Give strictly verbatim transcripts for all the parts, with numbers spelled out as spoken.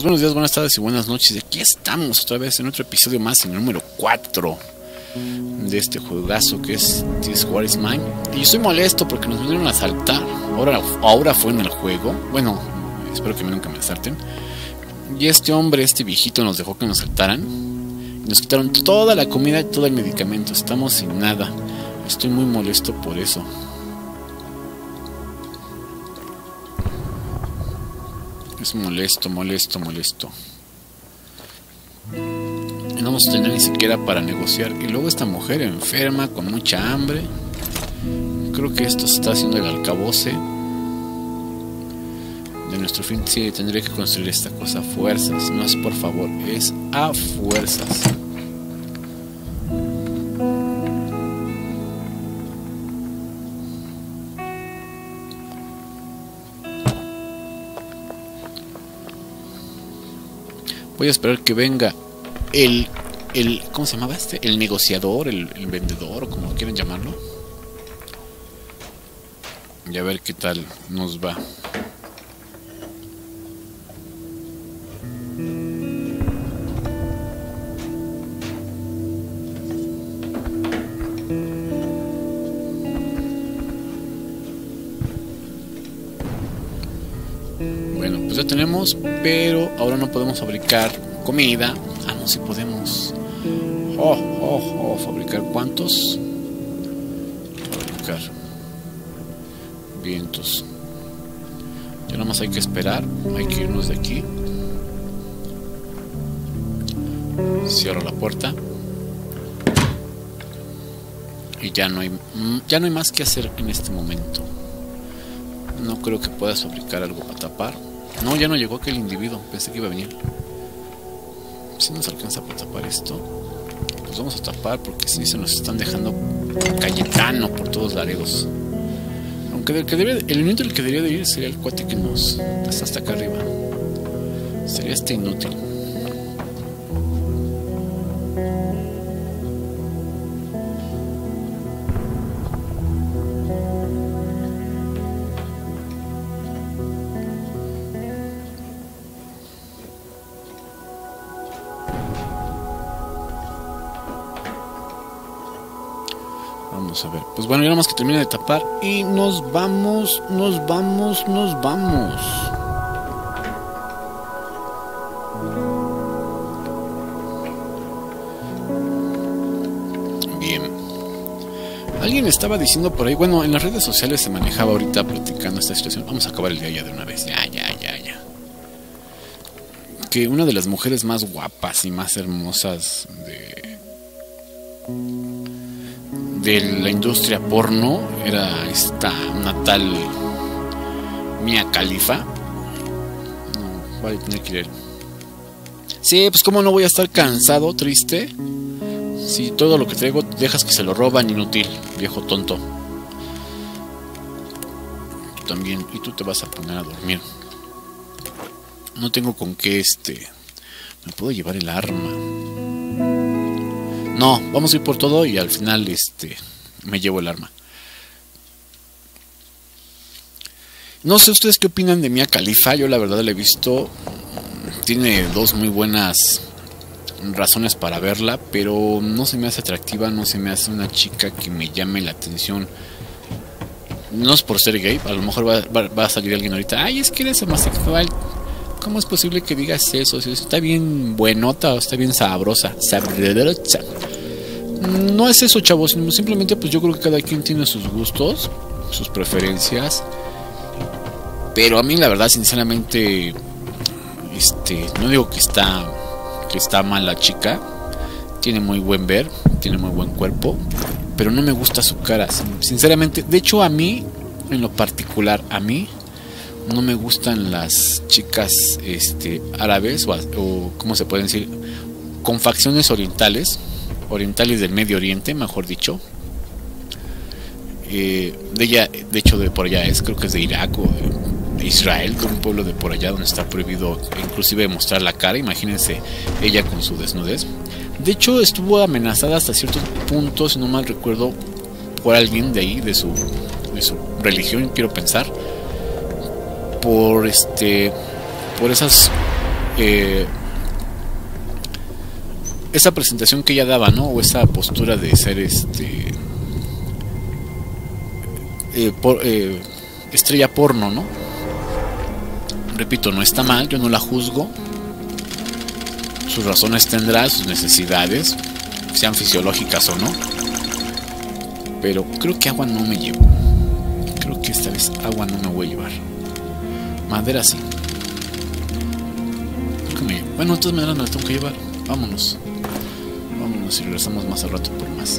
Pues buenos días, buenas tardes y buenas noches. Aquí estamos otra vez en otro episodio más, en el número cuatro de este juegazo que es This War Is Mine. Y yo estoy molesto porque nos vinieron a asaltar. Ahora, ahora fue en el juego. Bueno, espero que nunca me asalten. Y este hombre, este viejito, nos dejó que nos asaltaran. Y nos quitaron toda la comida y todo el medicamento. Estamos sin nada. Estoy muy molesto por eso. Es molesto, molesto, molesto. Y no vamos a tener ni siquiera para negociar. Y luego esta mujer enferma, con mucha hambre. Creo que esto se está haciendo el alcaboce de nuestro fin. Sí, tendré que construir esta cosa a fuerzas. No es por favor, es a fuerzas. Voy a esperar que venga el, el ¿cómo se llamaba este? El negociador, el, el vendedor, o como quieran llamarlo. Y a ver qué tal nos va. Bueno, pues ya tenemos, pero ahora no podemos fabricar comida. Ah, no, sí podemos. Oh, oh, oh, fabricar ¿cuántos? Fabricar vientos. Ya nada más hay que esperar. Hay que irnos de aquí. Cierro la puerta. Y ya no hay, ya no hay más que hacer en este momento. No creo que puedas fabricar algo para tapar. No, ya no llegó aquel individuo. Pensé que iba a venir. Si nos alcanza para tapar esto, pues vamos a tapar, porque si se nos están dejando Cayetano por todos lados. Aunque el, que debe, el único el que debería de ir sería el cuate que nos está hasta acá arriba. Sería este inútil. Vamos a ver. Pues bueno, ya nada más que termine de tapar y nos vamos, nos vamos, nos vamos. Bien. Alguien estaba diciendo por ahí, bueno, en las redes sociales se manejaba ahorita platicando esta situación. Vamos a acabar el día ya de una vez. Ya, ya, ya, ya. Que una de las mujeres más guapas y más hermosas de... de la industria porno era esta, una tal Mia Khalifa. No, voy a tener que ir. Sí, pues cómo no voy a estar cansado, triste, si todo lo que traigo dejas que se lo roban, inútil, viejo tonto. Tú también, y tú te vas a poner a dormir. No tengo con qué este. Me puedo llevar el arma. No, vamos a ir por todo y al final este me llevo el arma. No sé ustedes qué opinan de Mia Khalifa. Yo la verdad la he visto. Tiene dos muy buenas razones para verla, pero no se me hace atractiva, no se me hace una chica que me llame la atención. No es por ser gay, a lo mejor va, va, va a salir alguien ahorita. Ay, es que eres homosexual. ¿Cómo es posible que digas eso? Si está bien buenota o está bien sabrosa. Sabrosa. No es eso, chavos. Simplemente pues yo creo que cada quien tiene sus gustos, sus preferencias. Pero a mí la verdad, sinceramente, este, no digo que está que está mal la chica. Tiene muy buen ver, tiene muy buen cuerpo, pero no me gusta su cara, sinceramente. De hecho, a mí, en lo particular, a mí no me gustan las chicas este, árabes o, o ¿cómo se pueden decir? Con facciones orientales, orientales del Medio Oriente, mejor dicho. Eh, de ella, de hecho, de por allá es, creo que es de Irak o de Israel, de un pueblo de por allá donde está prohibido inclusive mostrar la cara. Imagínense ella con su desnudez. De hecho, estuvo amenazada hasta cierto punto, si no mal recuerdo, por alguien de ahí, de su, de su religión, quiero pensar. Por este por esas eh, esa presentación que ella daba, ¿no? O esa postura de ser este eh, por, eh, estrella porno, ¿no? Repito, no está mal, yo no la juzgo. Sus razones tendrá, sus necesidades, sean fisiológicas o no. Pero creo que agua no me llevo. Creo que esta vez agua no me voy a llevar. Madera sí. Creo que me... Bueno, de todas maneras me la tengo que llevar. Vámonos. Vámonos y regresamos más al rato por más.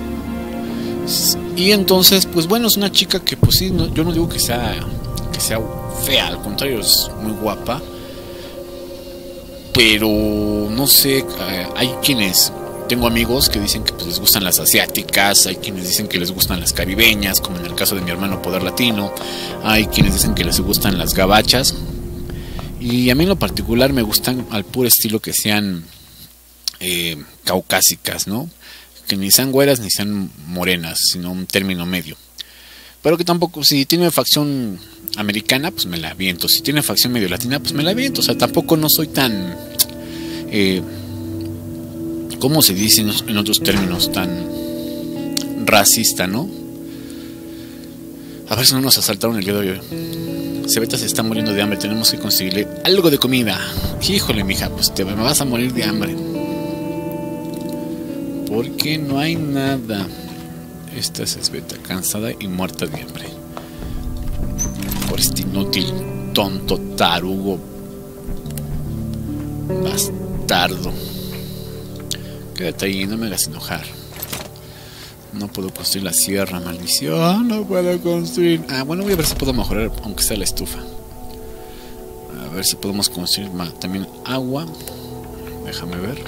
Y entonces, pues bueno, es una chica que pues sí, no, yo no digo que sea, que sea fea, al contrario, es muy guapa. Pero no sé, eh, hay quienes, tengo amigos que dicen que pues, les gustan las asiáticas, hay quienes dicen que les gustan las caribeñas, como en el caso de mi hermano Poder Latino, hay quienes dicen que les gustan las gabachas, y a mí en lo particular me gustan al puro estilo que sean eh, caucásicas, ¿no? Que ni sean güeras ni sean morenas, sino un término medio. Pero que tampoco, si tiene facción americana, pues me la aviento. Si tiene facción medio latina, pues me la aviento. O sea, tampoco no soy tan... Eh, ¿Cómo se dice en otros términos? Tan racista, ¿no? A ver si no nos asaltaron el día de hoy. Cebeta se está muriendo de hambre. Tenemos que conseguirle algo de comida. Híjole, mija, pues te me vas a morir de hambre. Porque no hay nada. Esta es Cebeta, cansada y muerta de hambre. Por este inútil, tonto, tarugo, bastardo. Quédate ahí, no me hagas enojar. No puedo construir la sierra, maldición. No puedo construir. Ah, bueno, voy a ver si puedo mejorar, aunque sea la estufa. A ver si podemos construir más. También agua. Déjame ver.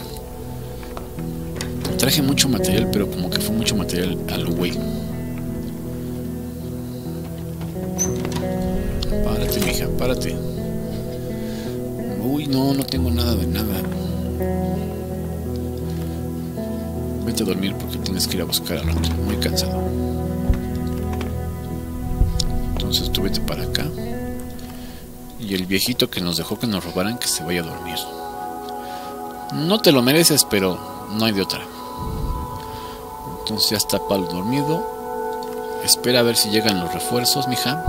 Traje mucho material, pero como que fue mucho material al güey. Párate, mija, párate. Uy, no, no tengo nada de nada. Vete a dormir porque tienes que ir a buscar al rato. Muy cansado. Entonces tú vete para acá. Y el viejito que nos dejó que nos robaran, que se vaya a dormir. No te lo mereces, pero no hay de otra. Entonces ya está Pablo dormido. Espera a ver si llegan los refuerzos, mija.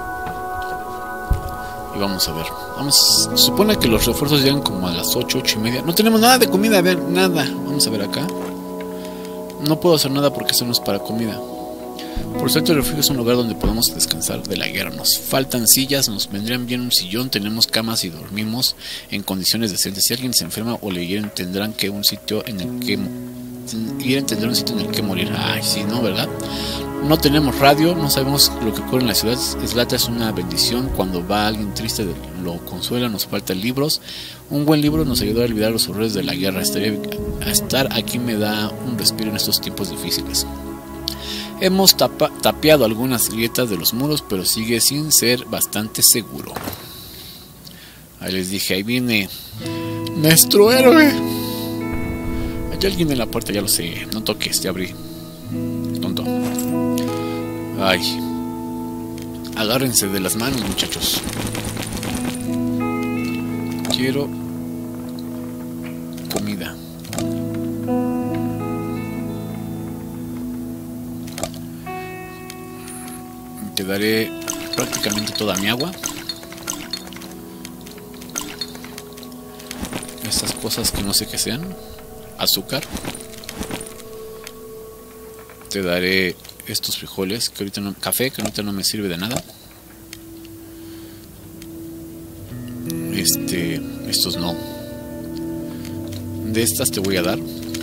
Y vamos a ver. Vamos, se supone que los refuerzos llegan como a las ocho, ocho y media. No tenemos nada de comida, a ver, nada. Vamos a ver acá. No puedo hacer nada porque eso no es para comida. Por cierto, el refugio es un lugar donde podemos descansar de la guerra. Nos faltan sillas, nos vendrían bien un sillón, tenemos camas y dormimos en condiciones decentes. Si alguien se enferma o le hieren, tendrán que un sitio en el que quieren tener un sitio en el que morir. Ay, sí, ¿no? ¿Verdad? No tenemos radio, no sabemos lo que ocurre en la ciudad. Eslata es una bendición. Cuando va alguien triste lo consuela. Nos faltan libros. Un buen libro nos ayuda a olvidar los horrores de la guerra. Estaría, estar aquí me da un respiro en estos tiempos difíciles. Hemos tapa, tapiado algunas grietas de los muros, pero sigue sin ser bastante seguro. Ahí les dije, ahí viene nuestro héroe. Hay alguien en la puerta, ya lo sé. No toques, ya abrí. Tonto. Ay. Agárrense de las manos, muchachos. Quiero comida. Te daré prácticamente toda mi agua. Estas cosas que no sé qué sean. Azúcar. Te daré estos frijoles que ahorita no, café que ahorita no me sirve de nada. Este, estos no. De estas te voy a dar.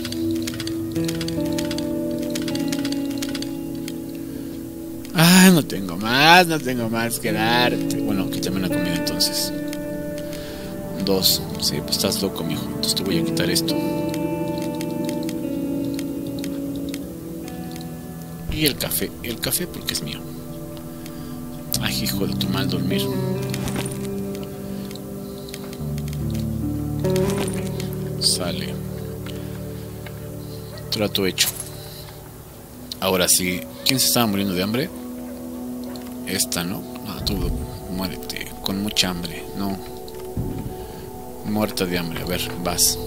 Ah, no tengo más, no tengo más que darte. Bueno, quítame una comida entonces. Dos. Sí, pues estás loco, mijo. Entonces te voy a quitar esto. Y el café. El café porque es mío. Ay, hijo de tu mal dormir. Sale. Trato hecho. Ahora sí. ¿Quién se estaba muriendo de hambre? Esta, ¿no? No, tú muérete. Con mucha hambre. No. Muerta de hambre. A ver, vas.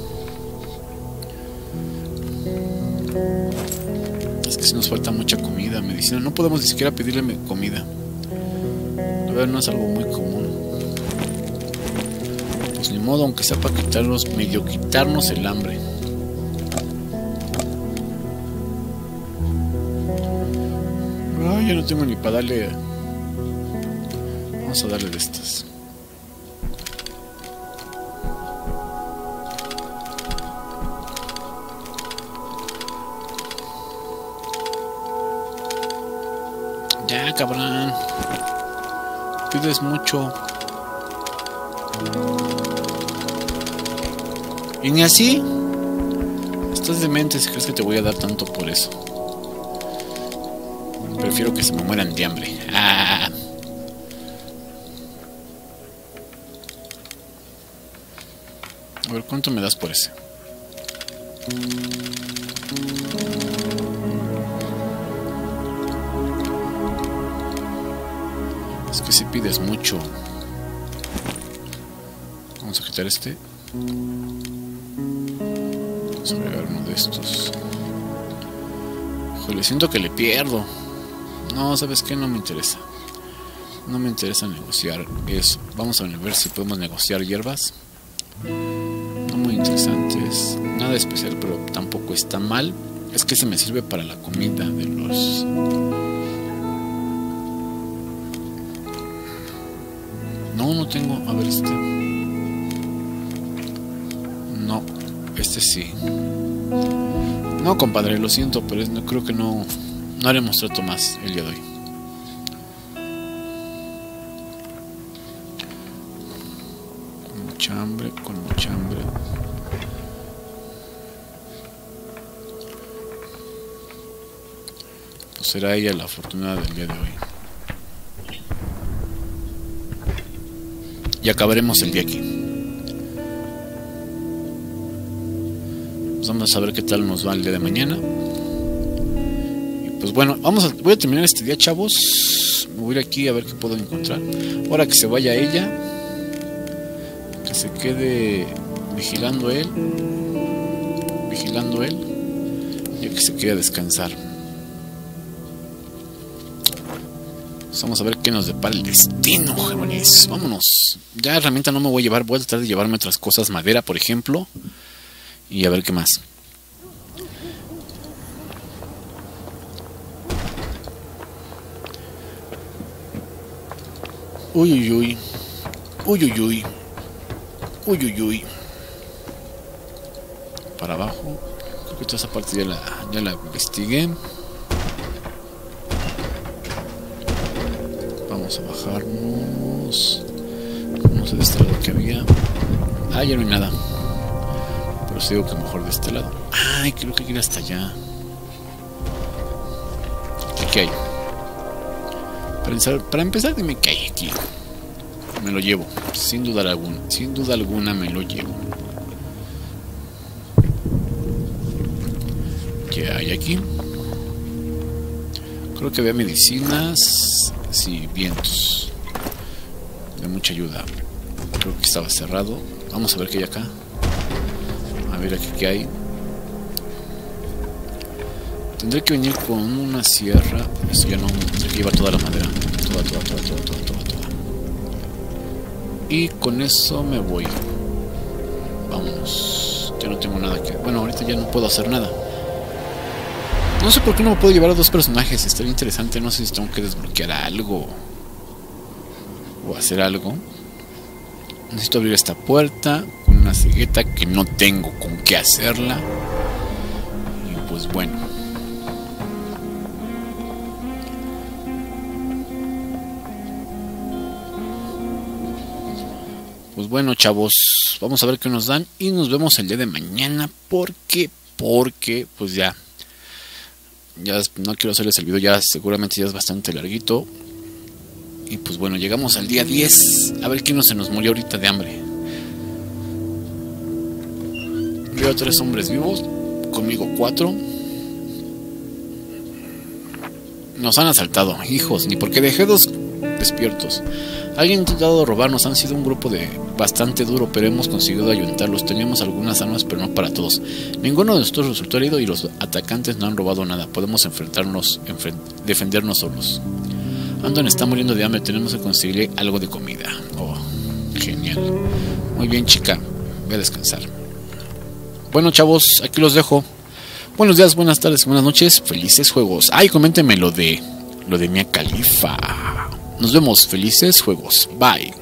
Es que si nos falta mucha comida, medicina. No podemos ni siquiera pedirle comida. A ver, no es algo muy común. Pues ni modo, aunque sea para quitarnos, medio quitarnos el hambre. Ay, ya no tengo ni para darle. Vamos a darle de estas. Ya, cabrón. Pides mucho. Y ni así. Estás demente si crees que te voy a dar tanto por eso. Prefiero que se me mueran de hambre. Ah. A ver, ¿cuánto me das por ese? Es que si pides mucho. Vamos a quitar este. Vamos a agregar uno de estos. Híjole, siento que le pierdo. No, ¿sabes qué? No me interesa. No me interesa negociar eso. Vamos a ver si podemos negociar hierbas. No muy interesantes. Nada especial, pero tampoco está mal. Es que se me sirve para la comida de los... No, no tengo. A ver este. No, este sí. No, compadre, lo siento, pero es, no, creo que no... No haremos trato más el día de hoy. Con mucha hambre, con mucha hambre. Pues será ella la afortunada del día de hoy. Y acabaremos el día aquí. Pues vamos a ver qué tal nos va el día de mañana. Pues bueno, vamos a, voy a terminar este día, chavos. Me voy a ir aquí a ver qué puedo encontrar. Ahora que se vaya ella, que se quede vigilando él, vigilando él, y que se quede a descansar. Pues vamos a ver qué nos depara el destino, jóvenes. Vámonos. Ya herramienta no me voy a llevar, voy a tratar de llevarme otras cosas, madera, por ejemplo, y a ver qué más. Uy, uy, uy. Uy, uy, uy. Uy, uy, uy. Para abajo. Creo que toda esa parte ya la, ya la investigué. Vamos a bajarnos. No sé de este lado que había. Ah, ya no hay nada. Pero sí digo que mejor de este lado. Ay, creo que hay que ir hasta allá. ¿Qué hay? Para empezar, para empezar, dime qué hay aquí. Me lo llevo, sin duda alguna. Sin duda alguna me lo llevo. ¿Qué hay aquí? Creo que había medicinas. Sí, vientos. De mucha ayuda. Creo que estaba cerrado. Vamos a ver qué hay acá. A ver aquí qué hay. Tendré que venir con una sierra. Eso ya no, tendré que llevar toda la madera. Toda, toda, toda, toda, toda, toda, toda. Y con eso me voy. Vámonos. Ya no tengo nada que... Bueno, ahorita ya no puedo hacer nada. No sé por qué no me puedo llevar a dos personajes. Estaría interesante. No sé si tengo que desbloquear algo o hacer algo. Necesito abrir esta puerta con una cegueta que no tengo con qué hacerla. Y pues bueno. Pues bueno, chavos, vamos a ver qué nos dan y nos vemos el día de mañana porque, porque, pues ya, ya no quiero hacerles el video, ya seguramente ya es bastante larguito. Y pues bueno, llegamos al día diez, a ver quién no se nos murió ahorita de hambre. Veo tres hombres vivos, conmigo cuatro. Nos han asaltado, hijos, ni porque dejé dos despiertos. Alguien ha intentado robarnos, han sido un grupo de bastante duro, pero hemos conseguido ayuntarlos. Teníamos algunas armas, pero no para todos. Ninguno de nosotros resultó herido y los atacantes no han robado nada. Podemos enfrentarnos, enfren defendernos solos. Anton está muriendo de hambre, tenemos que conseguirle algo de comida. Oh, genial. Muy bien, chica, voy a descansar. Bueno, chavos, aquí los dejo. Buenos días, buenas tardes, buenas noches, felices juegos. Ay, coméntenme lo de lo de Mia Khalifa. Nos vemos, felices juegos. Bye.